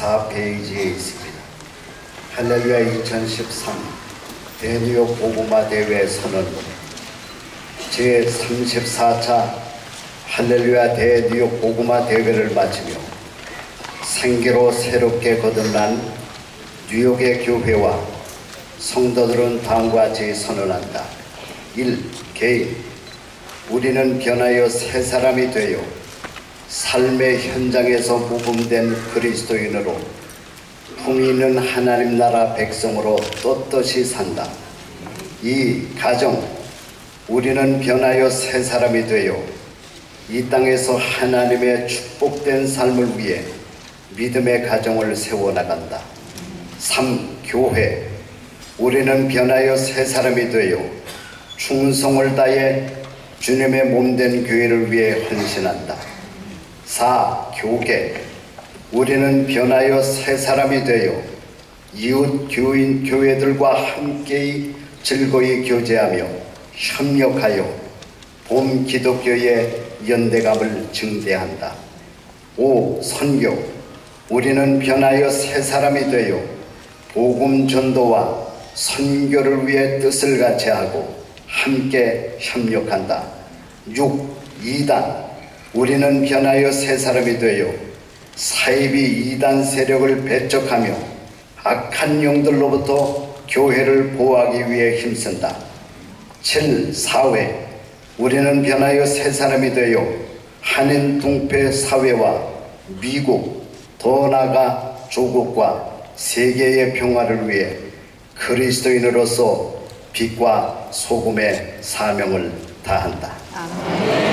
4페이지에 있습니다. 할렐루야 2013 대뉴욕 복음화 대회 선언문 제34차 할렐루야 대뉴욕 복음화 대회를 마치며 생계로 새롭게 거듭난 뉴욕의 교회와 성도들은 다음과 같이 선언한다. 1. 개인. 우리는 변하여 새 사람이 되어 삶의 현장에서 모범된 그리스도인으로 품위 있는 하나님 나라 백성으로 떳떳이 산다. 2. 가정. 우리는 변하여 새 사람이 되어 이 땅에서 하나님의 축복된 삶을 위해 믿음의 가정을 세워나간다. 3. 교회. 우리는 변하여 새 사람이 되어 충성을 다해 주님의 몸된 교회를 위해 헌신한다. 4. 교계. 우리는 변하여 새 사람이 되어 이웃 교인 교회들과 함께 즐거이 교제하며 협력하여 봄 기독교의 연대감을 증대한다. 5. 선교. 우리는 변하여 새 사람이 되어 복음 전도와 선교를 위해 뜻을 같이하고 함께 협력한다. 6. 이단. 우리는 변하여 새 사람이 되어 사이비 이단 세력을 배척하며 악한 영들로부터 교회를 보호하기 위해 힘쓴다. 7. 사회. 우리는 변하여 새 사람이 되어 한인 동포 사회와 미국, 더 나아가 조국과 세계의 평화를 위해 그리스도인으로서 빛과 소금의 사명을 다한다. 아멘.